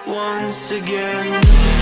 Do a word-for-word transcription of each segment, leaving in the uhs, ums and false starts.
once again.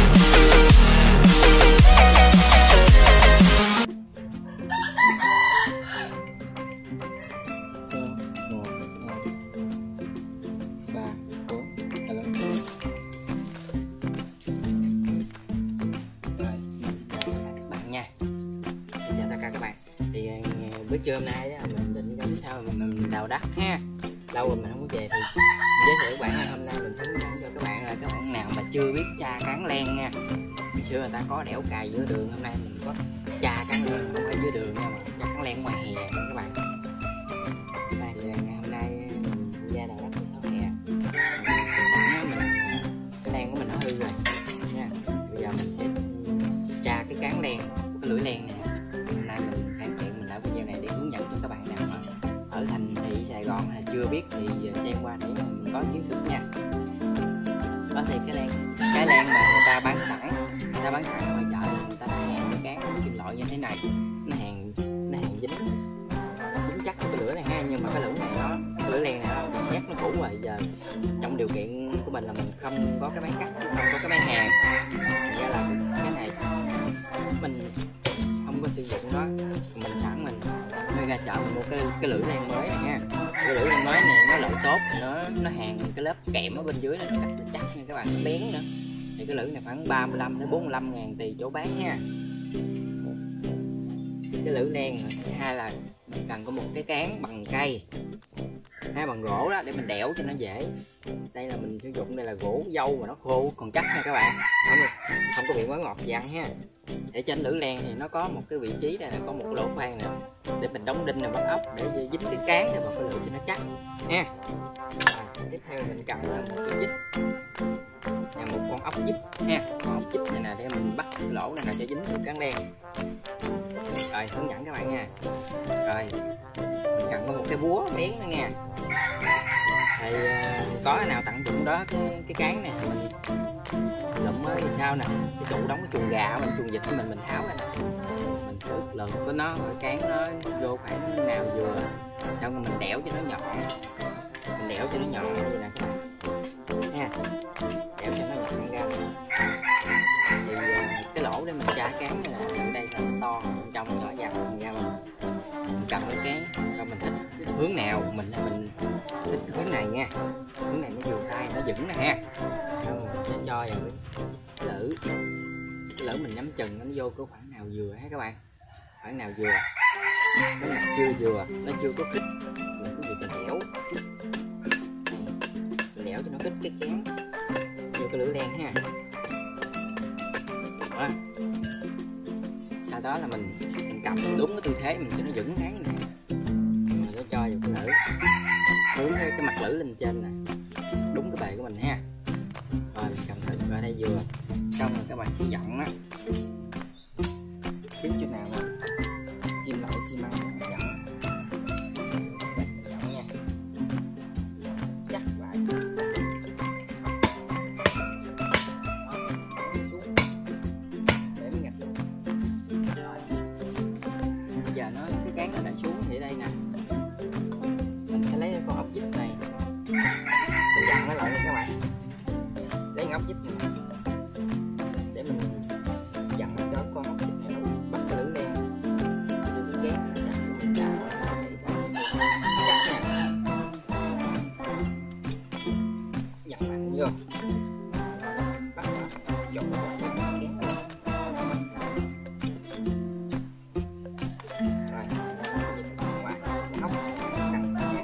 Bữa trưa hôm nay á, mình định ra phía sau mình, mình đào đất ha, lâu rồi mình không có về thì giới thiệu các bạn hôm nay mình sẽ hướng dẫn cho các bạn là các bạn nào mà chưa biết tra cán len nha. Hồi xưa người ta có đẽo cày giữa đường, hôm nay mình có tra cán len không phải dưới đường nha, mà tra cán len ngoài hè nha các bạn. Đây thì ngày hôm nay mình ra đào đất phía sau hè, mình cái len của mình nó hư rồi nha. Bây giờ mình sẽ tra cái cán len, cái lưỡi len này. Hôm nay mình hoàn thiện mình làm video này để hướng dẫn cho các bạn nào mà ở thành thị Sài Gòn hay chưa biết thì xem qua để mình có kiến thức nha. Đó thì cái len, cái len mà người ta bán sẵn, người ta bán sẵn ngoài chợ, người ta hàn cái cán kim loại như thế này, nó hàn nó hàn dính dính chắc cái lưỡi này ha. Nhưng mà cái lưỡi này nó cái lưỡi len này nó bị xét, nó cũ rồi. Giờ trong điều kiện của mình là mình không có cái máy cắt, không có cái máy hàn, thành ra là cái này mình không có sử dụng nó, mình sẵn mình mới ra chợ mình mua cái cái lưỡi len mới này nha. Cái lưỡi len mới này nó lợi tốt, nó nó hàn cái lớp kẽm ở bên dưới nó cắt chắc nha các bạn, nó bén nữa. Thì cái lưỡi này khoảng ba mươi lăm đến bốn mươi lăm ngàn tùy chỗ bán nha. Cái lưỡi len hai là mình cần có một cái cán bằng cây hay bằng gỗ đó để mình đẽo cho nó dễ. Đây là mình sử dụng, đây là gỗ dâu mà nó khô còn chắc nha các bạn, không, không có bị quá ngọt vặn ha. Để trên lưỡi len thì nó có một cái vị trí đây là có một lỗ khoan nè để mình đóng đinh này, bắt ốc để dính cái cán này vào cái lưỡi cho nó chắc nha. À, tiếp theo mình cần là một cái vít, là một con ốc vít ha, con ốc vít này nè để mình bắt cái lỗ này nè cho dính được cán len. Rồi hướng dẫn các bạn nha. Rồi mình cần có một cái búa bén nữa nha. Thì uh, có cái nào tặng dụng đó cái cái cán này mình lụm mới thì sao nè, cái trụ đóng cái chuồng gà mình, chuồng vịt của mình mình tháo ra nè, mình thử lượt của nó rồi cán nó vô khoảng nào vừa, xong rồi mình đẽo cho nó nhọn, mình đẽo cho nó nhọn như nè các bạn nha, đẽo cho nó nhọn ra. Thì uh, cái lỗ để mình tra cán này là ở đây là to, bên trong nhỏ dần ra, mình, mình cầm cái cán rồi mình thích cái hướng nào mình mình thích hướng này nha, hướng này nó vừa tay nó vững nè ha. Nó cho vào cái lưỡi, cái lưỡi mình nhắm chừng nó vô có khoảng nào vừa ha các bạn, khoảng nào vừa, nó nào chưa vừa, nó chưa có khít mình cái gì mình đẽo, mình đẽo cho nó khít cái cán vô cái lưỡi len ha. Đó. Sau đó là mình mình cầm đúng cái tư thế mình cho nó vững cái này, rồi nó cho vào cái lưỡi, hướng cái, cái mặt lưỡi lên trên nè, đúng cái bề của mình ha. Rồi mình cầm thử vào đây vừa, xong rồi các bạn sẽ dặn á, kiếm chỗ nào mà kim loại xi măng dặn dặn nha, chắc lại để nó ngặt luôn. Rồi bây giờ nó cái cán nó đã xuống thì đây nè, mình sẽ lấy con ốc vít này mình dặn nó lại nha các bạn, lấy ốc vít này để mình dặn cho con ốc vít này nó bắt cái lưỡi len cái ghét nó chắc mình trả chắc nha, dặn mạnh vô bắt vào chọn cái con ghét rồi. Ốc căng sát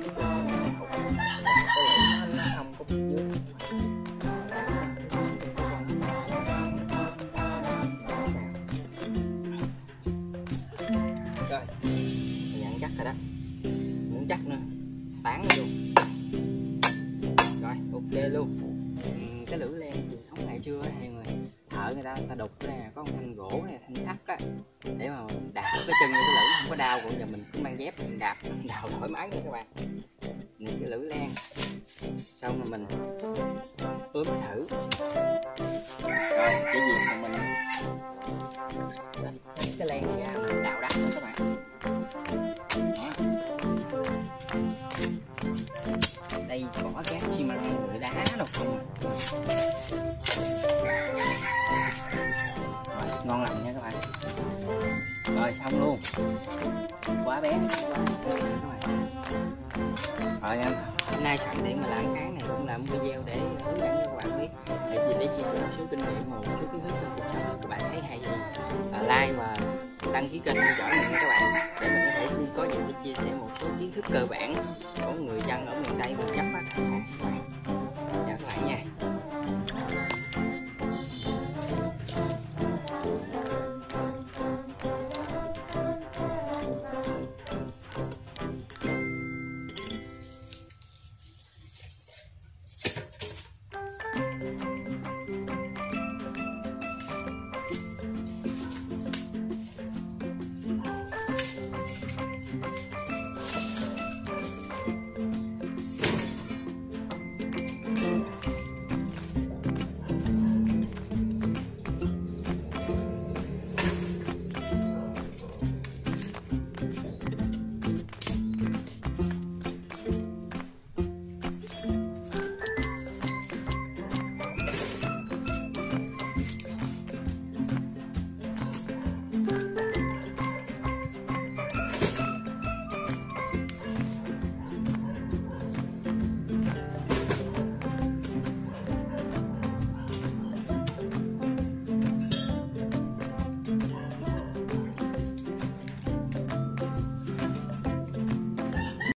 nó không có bị dưới. Rồi, mình nhận chắc rồi đó, muốn chắc nữa, tán luôn. Rồi, ok luôn. Cái lưỡi len thì không ngày xưa thì người thợ người ta người ta đục cái này có một thanh gỗ hay thanh sắt á để mà đạp cái chân cái lưỡi không có đau. Còn giờ mình cứ mang dép mình đạp đào thoải mái nha các bạn. Này cái lưỡi len xong rồi mình ướp thử. Rồi cái gì mà mình xách cái len này ra mình đào đất nữa các bạn. Đó. Đây bỏ cát xi măng người đá đâu không. lai sẵn để mà làm án này cũng làm video để hướng dẫn cho các bạn biết, để chỉ để chia sẻ một số kinh nghiệm, một số kiến thức trong cuộc sống. Các bạn thấy hay gì à, like và đăng ký kênh theo dõi mình nha các bạn, để mình có thể có những cái chia sẻ một số kiến thức cơ bản của người dân ở miền Tây mình chấp á.